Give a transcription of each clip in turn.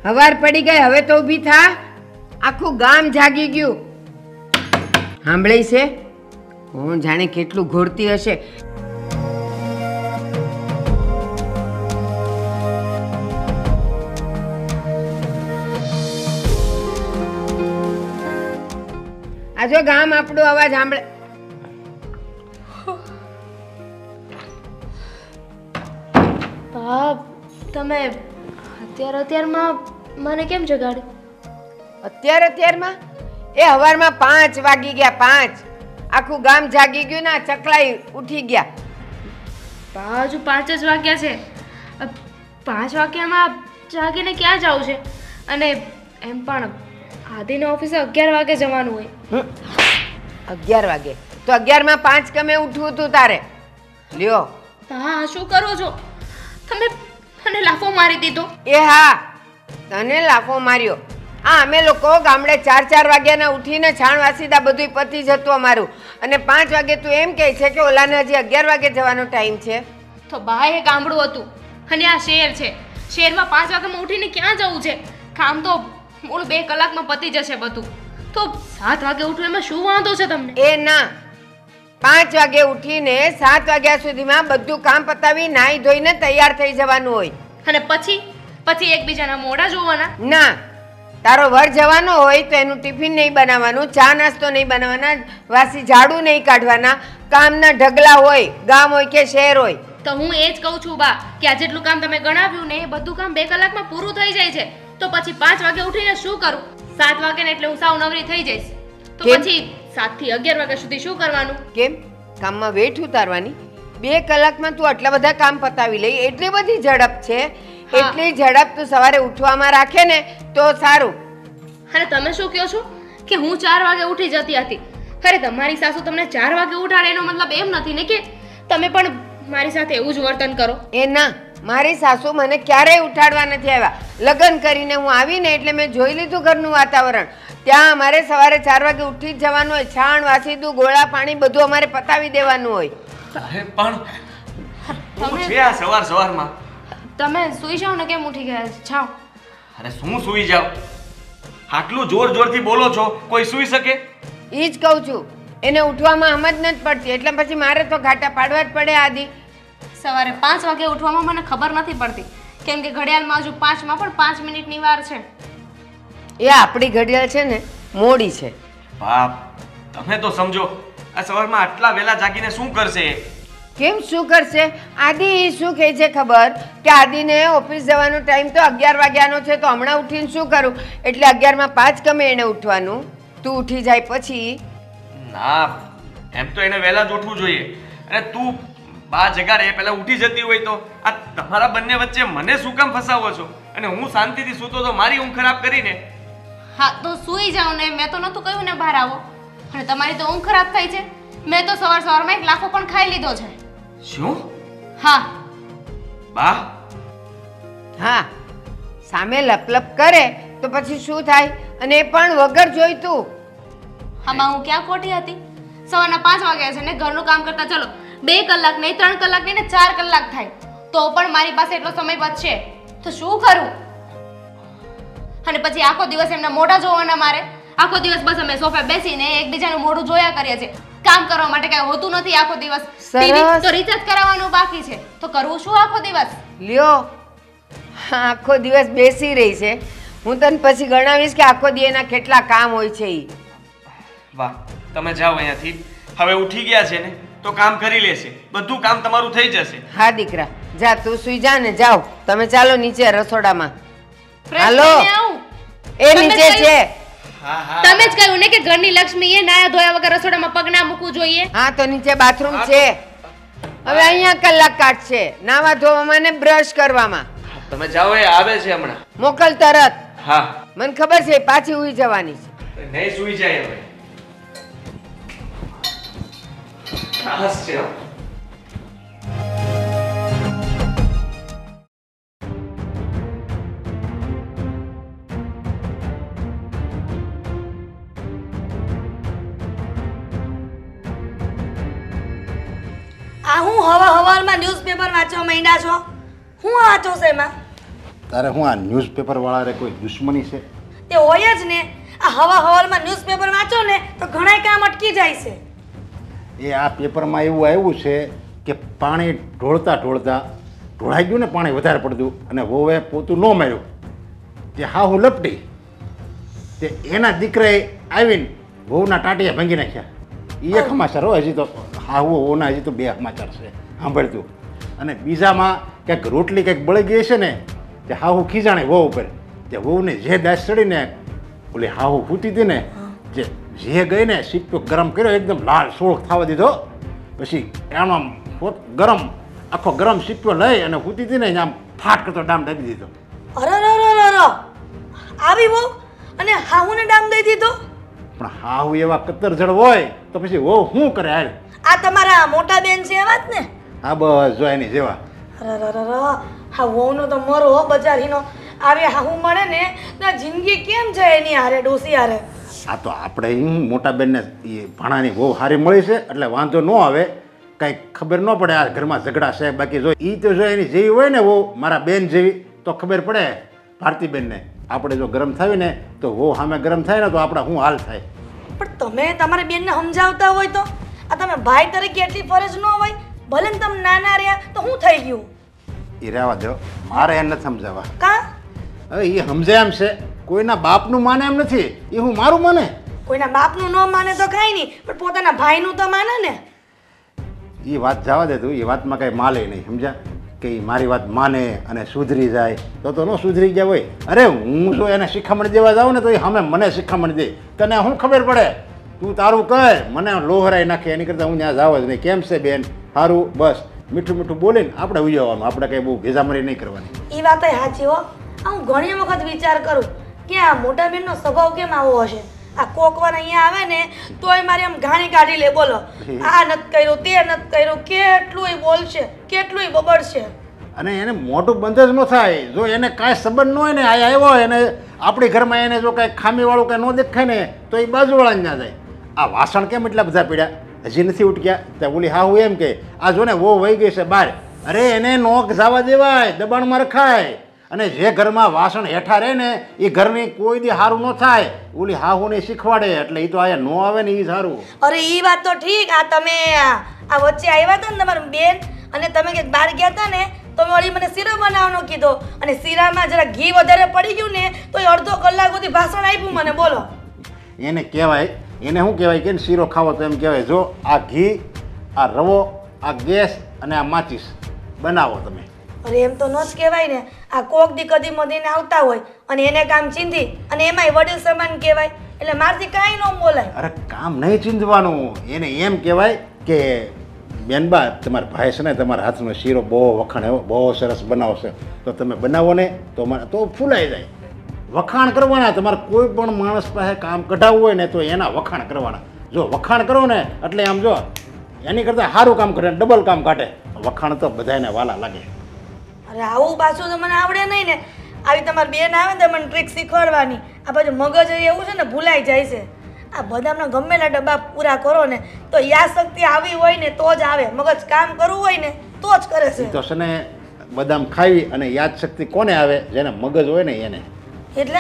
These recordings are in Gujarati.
હવાર પડી ગઈ, હવે તો ઊભી થા. આખું ગામ જાગી ગયું. સાંભળી છે? હું જાણે કેટલું ઘોરતી હશે. આ જો ગામ આપણો અવાજ સાંભળે. બાપ, તમે અત્યારમાં મને કેમ જગાડી? અત્યારમાં એ હવારમાં 5 વાગી ગયા. 5 આખું ગામ જાગી ગયું ને ચકલાઈ ઉઠી ગયા. હજુ 5 જ વાગ્યા છે. 5 વાગ્યામાં જાગીને ક્યાં જવું છે? અને એમ પણ આદિને ઓફિસે 11 વાગે જવાનું હોય. 11 વાગે તો 11 માં 5 કમે ઉઠવું તું તારે? લ્યો. હા, શું કરો છો તમે? મને લાફો મારી દીધો. એ હા, તને લાફો માર્યો. અમે લોકો ગામડે 4 વાગ્યાના ઉઠીને છાણ વાસીદા બધું પતી જતું અમારું, અને 5 વાગે તું એમ કહે છે કે ઓલાને હજી 11 વાગે જવાનો ટાઈમ છે. તો બા, એ ગામડું હતું અને આ શહેર છે. શહેરમાં 5 વાગ્યામાં ઉઠીને ક્યાં જવું છે? કામ તો મૂળ 2 કલાકમાં પતી જશે બધું. તો 7 વાગે ઉઠવું એમાં શું વાંધો છે તમને? એ ના, 5 વાગે ઉઠીને 7 વાગ્યા સુધીમાં બધું કામ પતાવી નાહી ધોઈને તૈયાર થઈ જવાનું હોય. અને પછી એકબીજાના મોઢા જોવાના? ના, તારો વર જવાનો હોય તો એનું ટિફિન નહીં બનાવવાનું, ચા નાસ્તો નહીં બનાવવાના, વાસી ઝાડુ નહીં કાઢવાના, કામના ઢગલા હોય, ગામ હોય કે શહેર હોય. તો હું એ જ કહું છું બા કે આ જેટલું કામ તમે ગણાવ્યું ને એ બધું કામ 2 કલાકમાં પૂરું થઈ જાય છે. તો પછી 5 વાગે ઉઠીને શું કરું? 7 વાગે ને એટલે હું સાવ નવરી થઈ જઈશ. તો પછી 7 થી 11 વાગ્યા સુધી શું કરવાનું? કેમ કામમાં વેઠ ઉતારવાની? 2 કલાકમાં તું આટલા બધા કામ પતાવી લઈ, એટલી બધી ઝડપ છે. એટલી ઝડપ તું સવારે ઉઠવામાં રાખે ને તો સારું. અને તમે શું કહો છો કે હું 4 વાગે ઉઠી જતી હતી? અરે તમારી સાસુ તમને 4 વાગે ઉઠાડે એનો મતલબ એમ નથી ને કે તમે પણ મારી સાથે એવું જ વર્તન કરો. એ ના, મારી સાસુ મને ક્યારેય ઉઠાડવા નથી આવ્યા. લગ્ન કરીને હું આવીને એટલે મેં જોઈ લીધું ઘરનું વાતાવરણ. ત્યાં અમારે સવારે 4 વાગે ઉઠી જ જવાનું હોય. છાણ વાસીદું ગોળા પાણી બધું અમારે પતાવી દેવાનું હોય. પણ છે આ સવારમાં તમે સૂઈ જાઓ ને કેમ ઉઠી ગયા જાઓ? અરે શું સૂઈ જાવ? આટલું જોરથી બોલો છો, કોઈ સૂઈ શકે? ઈ જ કહું છું, એને ઉઠવામાં સમજ નથી પડતી, એટલે પછી મારે તો ઘાટા પાડવા જ પડે. આદિ સવારે 5 વાગે ઉઠવામાં મને ખબર નથી પડતી, કેમ કે ઘડિયાળમાં હજુ 5માં પણ 5 મિનિટની વાર છે. એ આપણી ઘડિયાળ છે ને મોડી છે. બાપ, તમે તો સમજો, આ સવારમાં આટલા વહેલા જાગીને શું કરશે? કેમ શું કરશે? આદિ શું કહે છે ખબર? કે આદિને ઓફિસ જવાનો ટાઈમ તો 11 વાગ્યાનો છે, તો હમણાં ઉઠીને શું કરું? એટલે 11 માં 5 કમે એને ઉઠવાનું. તું ઉઠી જાય પછી? ના, એમ તો એને વહેલા જ ઉઠવું જોઈએ. અને તું બા જગાડે પહેલા ઉઠી જતી હોય તો આ તમારા બંને વચ્ચે મને શું કામ ફસાવો છો? અને હું શાંતિથી સૂતો તો મારી ઊંઘ ખરાબ કરીને. હા તો સૂઈ જાઓ ને, મેં તો નહોતું કહ્યું ને બહાર આવો. અને તમારી તો ઊંઘ ખરાબ થઈ છે. મેં તો સવારમાં એક લાફો પણ ખાઈ લીધો છે. શું? હા બા. હા, સામે લપલપ કરે તો પછી શું થાય? અને એ પણ વગર જોઈતું. આમાં હું ક્યાં ખોટી હતી? સવારના 5 વાગ્યા છે ને ઘરનું કામ કરતા ચલો 2 કલાક નહીં, 3 કલાક નહીં ને 4 કલાક થાય તો પણ મારી પાસે એટલો સમય બચશે તો શું કરું? અને પછી આખો દિવસ એમના મોઢા જોવાના મારે. આખો દિવસ બસ અમે સોફા બેસીને એકબીજાનું મોઢું જોયા કરીએ છીએ. કામ કરવા માટે કઈ હોતું નથી આખો દિવસ. ટીવી તો રિચાર્જ કરાવવાનું બાકી છે, તો કરવું શું આખો દિવસ? લ્યો, આખો દિવસ બેસી રહી છે. હું તને પછી ગણાવીશ કે આખો દી એના કેટલા કામ હોય છે. ઈ વાહ, તમે જાઓ અહીંયાથી. હવે ઉઠી ગયા છે ને તો કામ કરી લેશે, બધું કામ તમારું થઈ જશે. હા દીકરા, જા તું સુઈ જા ને. જાઓ તમે, ચાલો નીચે રસોડામાં. હાલો, એ નીચે છે. તમે જ કહ્યું ને કે ઘરની લક્ષ્મી એ નાયા ધોયા વગર રસોડામાં પગ ના મૂકવું જોઈએ. હા તો નીચે બાથરૂમ છે. હવે અહીંયા કલાક કાઢશે નાવા ધોવામાં ને બ્રશ કરવામાં. તમે જાઓ, એ આવે છે હમણાં. મોકલ તરત. હા, મને ખબર છે પાછી ઉઈ જવાની છે. નહીં સુઈ જાય હવે. ખાસ છે. આ હું હવારમાં ન્યૂઝપેપર વાંચવા માંડ્યા છો? હું વાંચો છે એમાં? તારે હું આ ન્યૂઝપેપર વાળાને કોઈ દુશ્મની છે? તે હોય જ ને. આ હવા હવાલમાં ન્યૂઝપેપર વાંચો ને તો ઘણાય કામ અટકી જાય છે. એ આ પેપરમાં એવું આવ્યું છે કે પાણી ઢોળતા ઢોળાઈ ગયું ને પાણી વધારે પડતું અને વહુએ પોતું ન માર્યું તે હા હું લપટી તે એના દીકરાએ આવીને વહુના ટાંટિયા ભાંગી નાખ્યા. એ એક સમાચાર હો. હજી તો હા વહુના હજી તો 2 સમાચાર છે સાંભળતું. અને બીજામાં કંઈક રોટલી કંઈક બળી ગઈ છે ને તે હાહુ ખીજાણી વહુ ઉપર. તે વહુને જે દાસ ચડીને ઓલી હાહુ ફૂટી હતી ને જે ગઈ ને સીપો ગરમ કર્યો એકદમ લાલ સોળ થવા દીધો. પછી એનો ગરમ આખો ગરમ સીપો લઈ અને ફૂટી હતી ને આમ ફાટ કરતો ડામ દાબી દીધો. અરે આવી બહુ અને હાહુને ડામ દઈ દીધો. પણ હાહુ એવા કતર જળ હોય તો પછી વહુ શું કરે? હાલ આ તમારા મોટા બેન છે એવા જ ને? હા બસ જો એની જેવા. અરે હા વહુનો તો મરો હો બજારીનો. આવે હાહુ મળે ને તો જિંદગી કેમ જાય એની હારે ડોસી હારે. આ તો આપણે મોટા બેનને એ ભાણાની બહુ સારી મળી છે એટલે વાંધો ન આવે. કંઈક ખબર ન પડે આ ઘરમાં ઝઘડા છે. બાકી જો એ તો જો એની જેવી હોય ને વહુ મારા બેન જેવી તો ખબર પડે ભારતીબેનને. આપણે જો ગરમ થાય ને તો વહુ સામે ગરમ થાય ને તો આપણે શું હાલ થાય. પણ તમે તમારી બેનને સમજાવતા હોય તો આ તમે ભાઈ તરીકે એટલી ફરજ ન હોય? ભલે ને તમે નાના રહ્યા તો શું થઈ ગયું? એ રહેવા દો, મારે એને નથી સમજાવવા. કા? હવે એ સમજે એમ છે. કોઈના બાપનું માને એમ નથી. એ હું મારું માને. કોઈના બાપનું ન માને તો કાંઈ નહીં પણ પોતાના ભાઈનું તો માને ને. એ વાત જવા દે તું. એ વાતમાં કાંઈ માલે નહીં સમજ્યા કે એ મારી વાત માને અને સુધરી જાય તો ન સુધરી ગયા હોય. અરે હું જો એને શિખામણ દેવા જાઉં ને તો એ સામે મને શિખામણ દે. તને શું ખબર પડે? તું તારું કર, મને લોહરાઈ નાખે. એની કરતાં હું ત્યાં જાવ જ નહીં. કેમ છે બેન? સારું બસ મીઠું મીઠું બોલીને આપણે ઉજવવાનું. આપણે કંઈ બહુ ભેજામરી નહીં કરવાની. એ વાત સાચી હો. હું ઘણી વખત વિચાર કરું કે આ મોટા બેનનો સ્વભાવ કેમ આવો હશે. આ કોકવાર અહીંયા આવે ને તોય મારી આમ ઘાણી કાઢી લે. બોલો આ નથી કર્યું તે નથી કર્યું. કેટલું બોલશે, કેટલું બબડશે. અને એને મોટું બંધ જ ન થાય. જો એને કાંઈ સંબંધ ન હોય ને આ આવ્યો એને આપણી ઘરમાં એને જો કાંઈ ખામીવાળું કાંઈ ન દેખાય ને તો એ બાજુવાળાને ના જાય. આ વાસણ કેમ એટલા બધા પીડ્યા હજી નથી ઉઠ્યા? ત્યાં ઓલી હાહુ એમ કે આ જો ને વો વહી ગઈ છે બહાર. અરે એને નોક જવા દેવાય, દબાણમાં રખાય. અને જે ઘરમાં વાસણ હેઠા રહે ને એ ઘરની કોઈ દી સારું ન થાય. ઓલી હાહુને શીખવાડે એટલે એ તો અહીંયા ન આવે ને એ સારું. અરે એ વાત તો ઠીક. આ તમે આ વચ્ચે આવ્યા હતા ને તમારી બેન અને તમે ક્યાંક બહાર ગયા હતા ને તો વળી મને શીરો બનાવવાનો કીધો અને શીરામાં જરા ઘી વધારે પડી ગયું ને તો એ અડધો કલાક સુધી ભાષણ આપ્યું મને. બોલો એને કહેવાય, એને શું કહેવાય કે શીરો ખાવો તો એમ કહેવાય જો આ ઘી, આ રવો, આ ગેસ અને આ માચીસ બનાવો તમે. અરે એમ તો ન જ કહેવાય ને. આ કોક દી કદી મદીને આવતા હોય અને એને કામ ચીંધી અને એમાંય વડીલ સમાન કહેવાય એટલે મારથી કાંઈ ન બોલાય. અરે કામ નહીં ચીંધવાનું. એને એમ કહેવાય કે બેનબા તમારા ભાઈ છે ને તમારા હાથનો શીરો બહુ વખાણ એવો બહુ સરસ બનાવશે તો તમે બનાવો ને તો મને તો ફૂલાઈ જાય. વખાણ કરવાના. તમારે કોઈ પણ માણસ પાસે કામ કઢાવવું હોય ને તો એના વખાણ કરવાના. જો વખાણ કરો ને એટલે આમ જો એની કરતાં સારું કામ કરે ડબલ કામ કાઢે. વખાણ તો બધાને વાલા લાગે. અરે આવું પાછું તો મને આવડે નહીં ને. આવી તમારી બેન આવે ને તો મને ટ્રીક શીખવાડવાની. આ બાજુ મગજ એવું છે ને ભૂલાઈ જાય છે. આ બદામના ગમેલા ડબ્બા પૂરા કરો ને તો યાદ શક્તિ આવી હોય ને તો જ આવે. મગજ કામ કરવું હોય ને તો જ કરે છે. તો છે ને બદામ ખાવી અને યાદ શક્તિ કોને આવે? જેને મગજ હોય ને એને. એટલે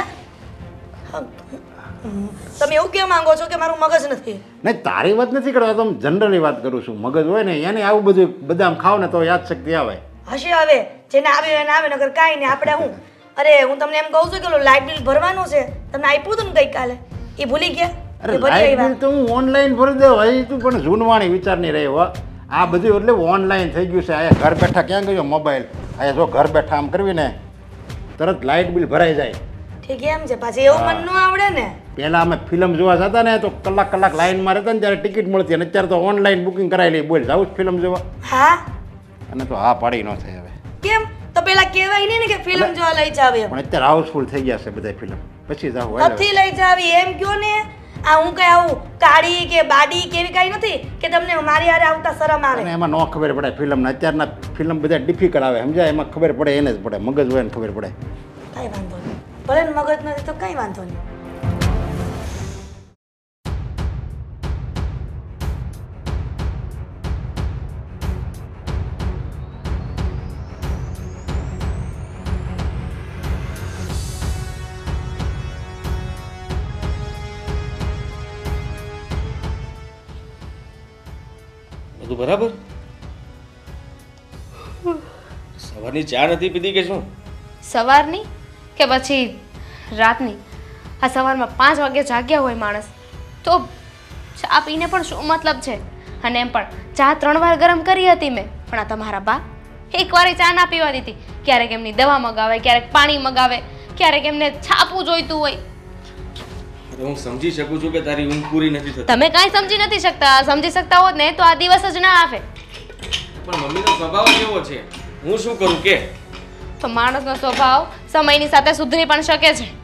તમે એવું કેમ માંગો છો કે મારું મગજ નથી? નહીં તારી વાત નથી કરતા. તો જનરલી વાત કરું છું. મગજ હોય ને એને આવું બધું બદામ ખાવ ને તો યાદ શક્તિ આવે. હશે હવે જેને આવ્યું એને આવે નગર કાંઈ નહીં. આપણે હું અરે હું તમને એમ કહું છું કે ઓલું લાઇટ બિલ ભરવાનું છે તમને આપ્યું હતું ને ગઈકાલે એ ભૂલી ગયા? અરે લાઇટ બિલ તો હું ઓનલાઈન ભરી દઉં. હજી તું પણ જૂનવાણી વિચાર નહીં રહ્યો. આ બધું એટલે ઓનલાઈન થઈ ગયું છે. અહીંયા ઘર બેઠા ક્યાં ગયો મોબાઈલ? અહીંયા જો ઘર બેઠા આમ કરવી ને તરત લાઇટ બિલ ભરાઈ જાય. ઠીક એમ છે. પાછી એવું મન ન આવડે ને. પહેલાં અમે ફિલ્મ જોવા જતા ને તો કલાક લાઈનમાં રહેતા ને ત્યારે ટિકિટ મળતી અને અત્યારે તો ઓનલાઈન બુકિંગ કરાવી લઈ. બોલ જાઉં ફિલ્મ જોવા? હા. અને તો હા પાડી ન થાય હવે. કેમ? તો પેલા કહેવાય નહીં ને કે ફિલ્મ જોવા લઈ જાવ એમ. પણ અત્યારે હાઉસફુલ થઈ ગયા છે બધા ફિલ્મ. પછી જાવ નથી લઈ જાવી એમ કયો ને. આ હું કઈ આવું કાળી કે બાડી કે એવી કઈ નથી કે તમને મારી હારે આવતા શરમ આવે. એમાં ન ખબર પડે ફિલ્મ. અત્યારના ફિલ્મ બધા ડિફિકલ્ટ આવે સમજાય. એમાં ખબર પડે એને જ પડે. મગજ હોય ને ખબર પડે. કઈ વાંધો નહીં. ભલે મગજ નથી તો કઈ વાંધો નહીં. બરાબર? સવારની ચા નથી પીધી કે શું? સવારની કે પછી રાતની? આ સવારમાં 5 વાગે જાગ્યા હોય માણસ તો ચા પીને પણ શું મતલબ છે? અને એમ પણ ચા 3 વાર ગરમ કરી હતી મેં, પણ આ તમારા બા એકવારે ચા ના પીવા દીધી. ક્યારેક એમની દવા મગાવે, ક્યારેક પાણી મગાવે, ક્યારેક એમને છાપવું જોઈતું હોય. હું સમજી શકું છું કે તારી ઊંઘ પૂરી નથી થતી, તમે કાંઈ સમજી નથી શકતા. સમજી શકતા હોત ને તો આ દિવસ જ ના આવે. પણ મમ્મીનો સ્વભાવ કેવો છે? હું શું કરું કે? તો માણસનો સ્વભાવ સમયની સાથે સુધરી પણ શકે છે.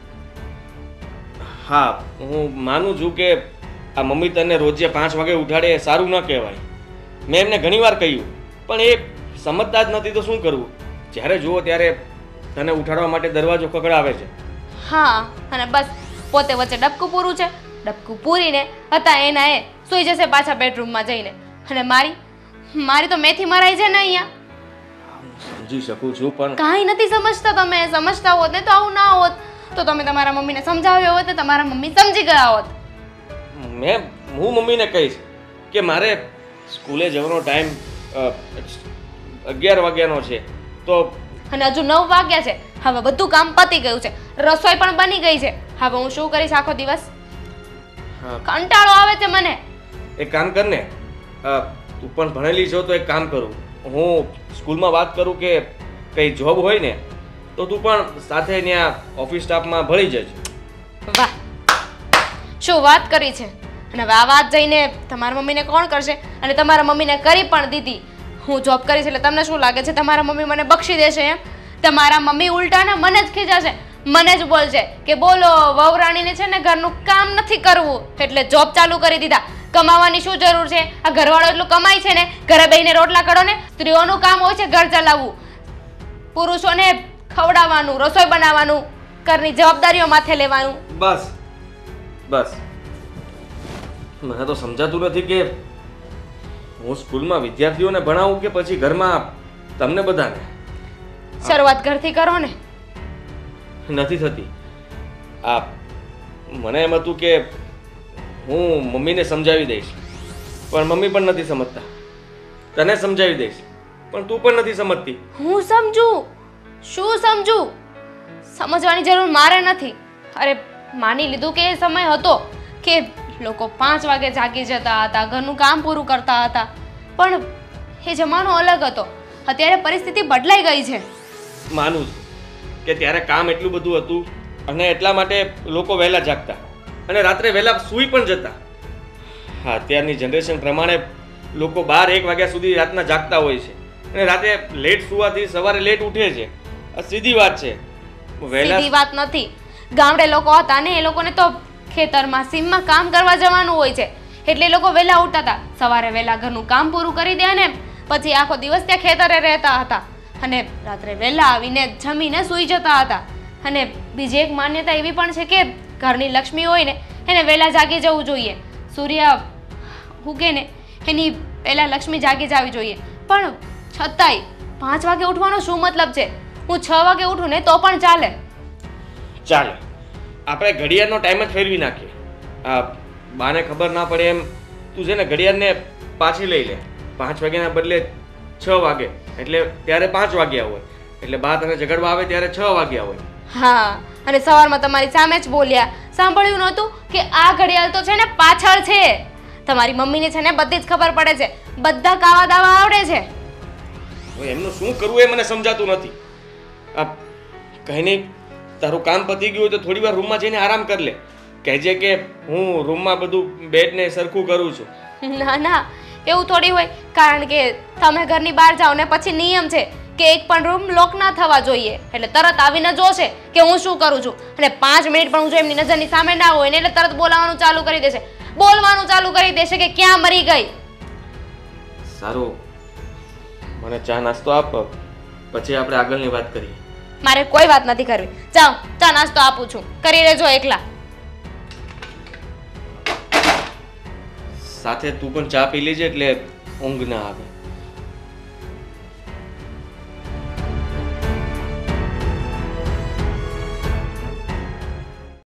હા, હું માનું છું કે આ મમ્મી તને રોજે 5 વાગે ઉઠાડે એ સારું ન કહેવાય. મેં એમને ઘણીવાર કહ્યું, પણ એ સમજતા જ નથી તો શું કરવું? જ્યારે જુઓ ત્યારે તને ઉઠાડવા માટે દરવાજો ખખડાવે છે. હા, અને બસ પોતે વચ્ચે ડબકું પૂરું છે. ડબકું પૂરીને હતા એના એ સૂઈ જશે પાછા બેડરૂમમાં જઈને. અને મારી તો મેથી મરાઈ છે ને અહીંયા. સમજી શકું છું પણ કાંઈ નથી સમજતા તમે. સમજતા હોત ને તો આવું ના હોત. તો તમે તમારા મમ્મીને સમજાવ્યો હોત ને તમારા મમ્મી સમજી ગયા હોત. હું મમ્મીને કહીશ કે મારે સ્કૂલે જવાનો ટાઈમ 11 વાગ્યાનો છે તો અને હજુ 9 વાગ્યા છે. હવે બધું કામ પતી ગયું છે. રસોઈ પણ બની ગઈ છે. હવે હું શું કરીશ આખો દિવસ? કંટાળો આવે છે મને. એક કામ કર ને, તું પણ ભણેલી છો તો એક કામ કરું, હું સ્કૂલમાં વાત કરું કે કઈ જોબ હોય ને તો તું પણ સાથે ત્યાં ઓફિસ સ્ટાફમાં ભળી જજે. વાહ, શું વાત કરી છે! અને હવે આ વાત જઈને તમારા મમ્મીને કોણ કરશે? અને તમારા મમ્મીને કરી પણ દીધી. હું જોબ કરીશ એટલે તમને શું લાગે છે તમારા મમ્મી મને બક્ષી દેશે એમ? તમારા મમ્મી ઉલટાને મને જ ખીજાશે, મને જ બોલશે કે બોલો વહુરાણીને છે ને ઘરનું કામ નથી કરવું એટલે જોબ ચાલુ કરી દીધા. કમાવાની શું જરૂર છે? આ ઘરવાળો એટલું કમાય છે ને, ઘરે બેહીને રોટલા કરો ને. સ્ત્રીઓનું કામ હોય છે ઘર ચલાવવું, પુરુષોને ખવડાવવાનું, રસોઈ બનાવવાનું, ઘરની જવાબદારીઓ માથે લેવાનું. બસ બસ, મને તો સમજાતું નથી કે હું સ્કૂલમાં વિદ્યાર્થીઓને ભણાવું કે પછી ઘરમાં તમને બધાને. શરૂઆત ઘરથી કરો ને. નથી થતી. આ મને એમ હતું કે હું મમ્મીને સમજાવી દઈશ, પણ મમ્મી પણ નથી સમજતા. તને સમજાવી દઈશ, પણ તું પણ નથી સમજતી. હું સમજું. શું સમજું? સમજવાની જરૂર મારે નથી. અરે માની લીધું કે એ સમય હતો કે લોકો 5 વાગે જાગી જતા હતા, ઘરનું કામ પૂરું કરતા હતા, પણ એ જમાનો અલગ હતો. અત્યારે પરિસ્થિતિ બદલાઈ ગઈ છે. માનું છું કે ત્યારે કામ એટલું બધું હતું અને એટલા માટે લોકો વહેલા જાગતા અને રાત્રે વહેલા સૂઈ પણ જતા. હા, અત્યારની જનરેશન પ્રમાણે લોકો 12-1 વાગ્યા સુધી રાતના જાગતા હોય છે અને રાતે લેટ સુવાથી સવારે લેટ ઉઠે છે. આ સીધી વાત છે. સીધી વાત નથી. ગામડે લોકો હતા ને, એ લોકોને તો ખેતરમાં સીમમાં કામ કરવા જવાનું હોય છે એટલે એ લોકો વહેલા ઉઠતા હતા. સવારે વહેલા ઘરનું કામ પૂરું કરી દે ને પછી આખો દિવસ ત્યાં ખેતરે રહેતા હતા અને રાત્રે વહેલા આવીને જમીને સૂઈ જતા હતા. અને બીજી એક માન્યતા એવી પણ છે કે ઘરની લક્ષ્મી હોય ને એને વહેલા જાગી જવું જોઈએ. સૂર્ય ઉગે ને એની પહેલાં લક્ષ્મી જાગી જવી જોઈએ. પણ છતાંય 5 વાગે ઉઠવાનો શું મતલબ છે? હું 6 વાગે ઉઠું ને તો પણ ચાલે. ચાલે, આપણે ઘડિયાળનો ટાઈમ જ ફેરવી નાખીએ. આ બાને ખબર ના પડે એમ તું છે ને ઘડિયાળને પાછી લઈ લે. 5 વાગ્યાના બદલે 6 વાગે, એટલે ત્યારે 5 વાગ્યા હોય, એટલે બા તને જગાડવા આવે ત્યારે 6 વાગ્યા હોય. હા, અને સવારમાં તમારી સામે જ બોલ્યા. સાંભળ્યું નહોતું કે આ ઘડિયાળ તો છે ને પાછળ છે. તમારી મમ્મીને છે ને બધી જ ખબર પડે છે, બધા કાવા દાવા આવડે છે. હવે એમનું શું કરવું એ મને સમજાતું નથી. આ કંઈ નહીં, તારું કામ પતી ગયું હોય તો થોડી વાર રૂમમાં જઈને આરામ કરી લે. કહેજે કે હું રૂમમાં બધું બેડને સરખું કરું છું. ના ના, એવું થોડી હોય. કારણ કે તમે ઘરની બહાર જાઓ ને પછી નિયમ છે કે એક પણ રૂમ લોક ના થવા જોઈએ. એટલે તરત આવીને જોશે કે હું શું કરું છું. અને 5 મિનિટ પણ હું જો એમની નજરની સામે ના હોય ને એટલે તરત બોલાવવાનું ચાલુ કરી દેશે, બોલવાનું ચાલુ કરી દેશે કે ક્યાં મરી ગઈ. સારું, મને ચા નાસ્તો આપ, પછી આપણે આગળની વાત કરીએ. મારે કોઈ વાત નથી કરવી. જાઓ, ચા નાસ્તો આપું છું, કરી લેજો એકલા. સાથે તું પણ ચા પી લેજે એટલે ઊંઘ ના આવે.